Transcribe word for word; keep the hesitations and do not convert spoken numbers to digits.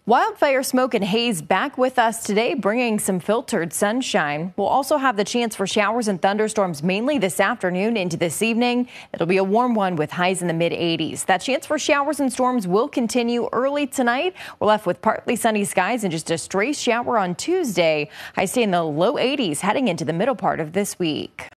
Wildfire smoke and haze back with us today, bringing some filtered sunshine. We'll also have the chance for showers and thunderstorms mainly this afternoon into this evening. It'll be a warm one with highs in the mid eighties. That chance for showers and storms will continue early tonight. We're left with partly sunny skies and just a stray shower on Tuesday. Highs stay in the low eighties heading into the middle part of this week.